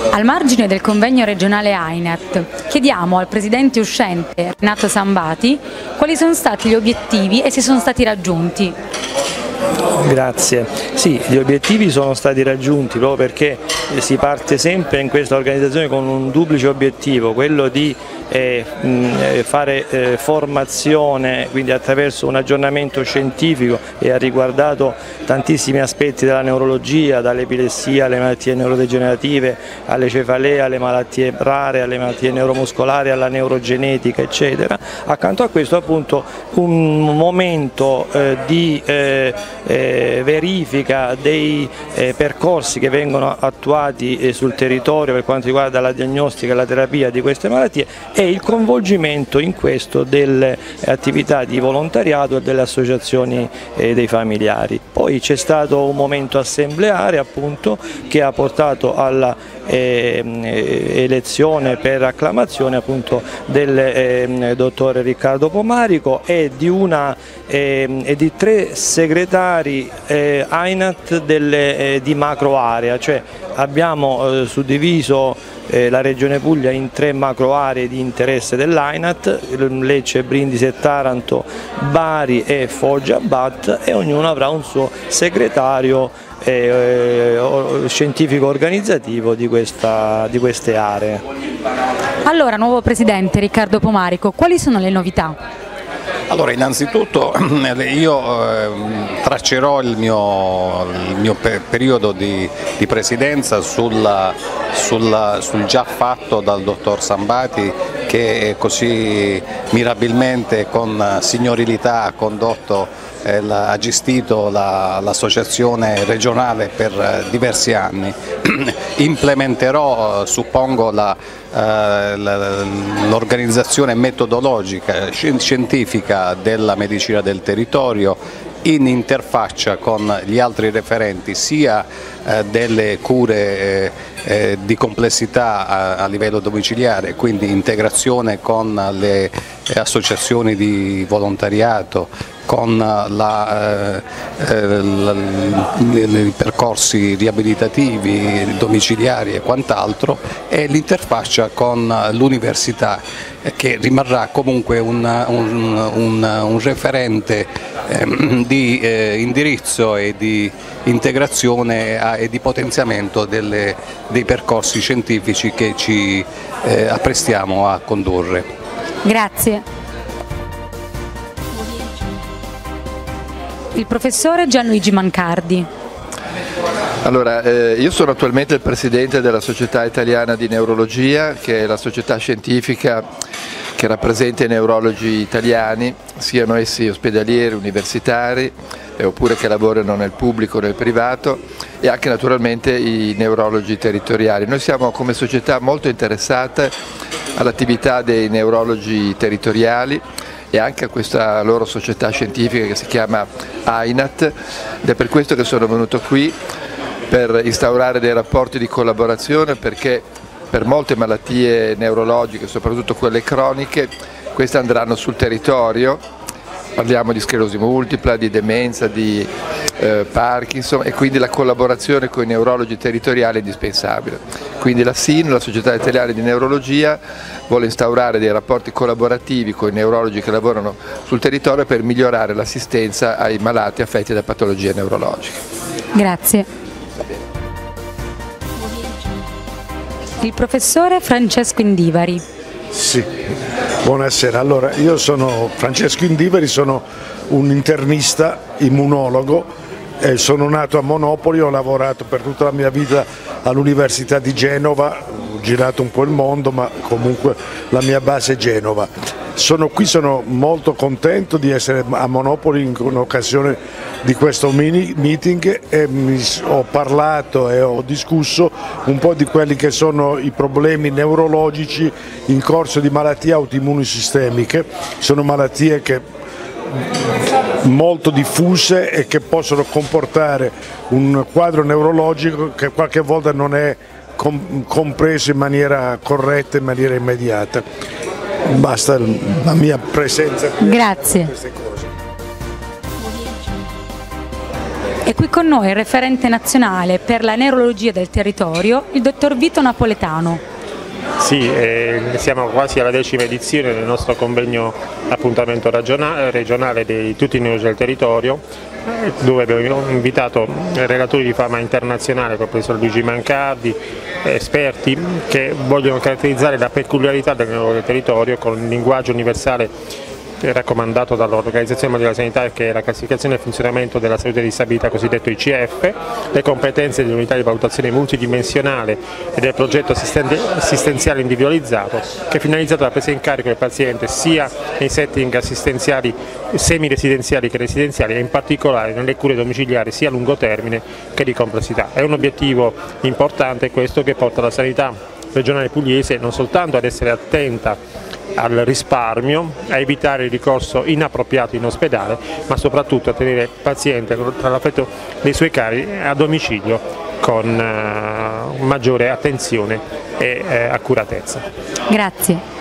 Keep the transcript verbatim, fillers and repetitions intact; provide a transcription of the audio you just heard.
Al margine del convegno regionale AINAT chiediamo al presidente uscente Renato Sambati quali sono stati gli obiettivi e se sono stati raggiunti. Grazie. Sì, gli obiettivi sono stati raggiunti proprio perché si parte sempre in questa organizzazione con un duplice obiettivo, quello di eh, fare eh, formazione, quindi attraverso un aggiornamento scientifico, e ha riguardato tantissimi aspetti della neurologia, dall'epilessia alle malattie neurodegenerative, alle cefalee, alle malattie rare, alle malattie neuromuscolari, alla neurogenetica, eccetera. Accanto a questo appunto un momento eh, di eh, eh, verifica dei eh, percorsi che vengono attuati eh, sul territorio per quanto riguarda la diagnostica e la terapia di queste malattie e il coinvolgimento in questo delle attività di volontariato e delle associazioni eh, dei familiari. Poi c'è stato un momento assembleare appunto che ha portato alla eh, elezione per acclamazione appunto del eh, dottore Riccardo Pomarico e di, una, eh, e di tre segretari eh, AINAT delle, eh, di macro area, cioè abbiamo eh, suddiviso Eh, la Regione Puglia in tre macro aree di interesse dell'AINAT, Lecce, Brindisi e Taranto, Bari e Foggia Bat, e ognuno avrà un suo segretario eh, eh, scientifico organizzativo di, questa, di queste aree. Allora, nuovo presidente Riccardo Pomarico, quali sono le novità? Allora, innanzitutto io eh, traccerò il mio, il mio periodo di, di presidenza sulla, sulla, sul già fatto dal dottor Sambati, che così mirabilmente con signorilità ha condotto eh, la, ha gestito l'associazione regionale per diversi anni. Implementerò, suppongo, la l'organizzazione metodologica scientifica della medicina del territorio in interfaccia con gli altri referenti, sia eh, delle cure eh, eh, di complessità a, a livello domiciliare, quindi integrazione con le eh, associazioni di volontariato, con la, eh, la, i percorsi riabilitativi, domiciliari e quant'altro, e l'interfaccia con l'università, eh, che rimarrà comunque un, un, un, un referente eh, di eh, indirizzo e di integrazione a, e di potenziamento delle, dei percorsi scientifici che ci eh, apprestiamo a condurre. Grazie. Il professore Gianluigi Mancardi. Allora, eh, io sono attualmente il presidente della Società Italiana di Neurologia, che è la società scientifica che rappresenta i neurologi italiani, siano essi ospedalieri, universitari, eh, oppure che lavorano nel pubblico o nel privato, e anche naturalmente i neurologi territoriali. Noi siamo come società molto interessate all'attività dei neurologi territoriali e anche a questa loro società scientifica che si chiama AINAT, ed è per questo che sono venuto qui, per instaurare dei rapporti di collaborazione, perché per molte malattie neurologiche, soprattutto quelle croniche, queste andranno sul territorio. Parliamo di sclerosi multipla, di demenza, di eh, Parkinson, e quindi la collaborazione con i neurologi territoriali è indispensabile. Quindi la S I N, la Società Italiana di Neurologia, vuole instaurare dei rapporti collaborativi con i neurologi che lavorano sul territorio per migliorare l'assistenza ai malati affetti da patologie neurologiche. Grazie. Il professore Francesco Indivari. Sì, buonasera. Allora, io sono Francesco Indivari, sono un internista immunologo, e sono nato a Monopoli, ho lavorato per tutta la mia vita all'Università di Genova, ho girato un po' il mondo, ma comunque la mia base è Genova. Sono qui, sono molto contento di essere a Monopoli in occasione di questo mini meeting, e mi, ho parlato e ho discusso un po' di quelli che sono i problemi neurologici in corso di malattie autoimmuni sistemiche. Sono malattie che molto diffuse e che possono comportare un quadro neurologico che qualche volta non è compreso in maniera corretta, in maniera immediata. Basta la mia presenza qui. Grazie. Queste cose. È qui con noi il referente nazionale per la neurologia del territorio, il dottor Vito Napoletano. Sì, eh, siamo quasi alla decima edizione del nostro convegno appuntamento regionale di tutti i neurologi del territorio, dove abbiamo invitato relatori di fama internazionale, come il professor Luigi Mancardi, esperti che vogliono caratterizzare la peculiarità del neurologia del territorio con un linguaggio universale raccomandato dall'Organizzazione Mondiale della Sanità, che è la classificazione e funzionamento della salute e disabilità, cosiddetto I C F, le competenze dell'unità di valutazione multidimensionale e del progetto assistenziale individualizzato, che è finalizzato alla presa in carico del paziente sia nei setting assistenziali semi-residenziali che residenziali e in particolare nelle cure domiciliari sia a lungo termine che di complessità. È un obiettivo importante questo, che porta la sanità regionale pugliese non soltanto ad essere attenta al risparmio, a evitare il ricorso inappropriato in ospedale, ma soprattutto a tenere il paziente tra l'affetto dei suoi cari a domicilio con uh, maggiore attenzione e uh, accuratezza. Grazie.